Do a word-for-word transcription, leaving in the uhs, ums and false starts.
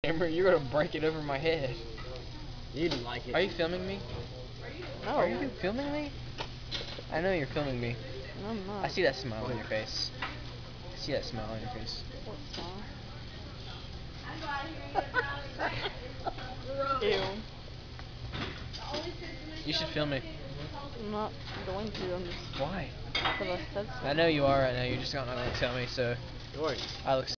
Camera, you're gonna break it over my head. You didn't like it. Are you filming me? No. Are you filming me? I know you're filming me. No, I'm not. I see that smile on your face. I see that smile on your face. What smile? Ew. You should film me. I'm not going to. I'm just. Why? Because I said so. I know you are right now. You're just not going to tell me. So George. I look.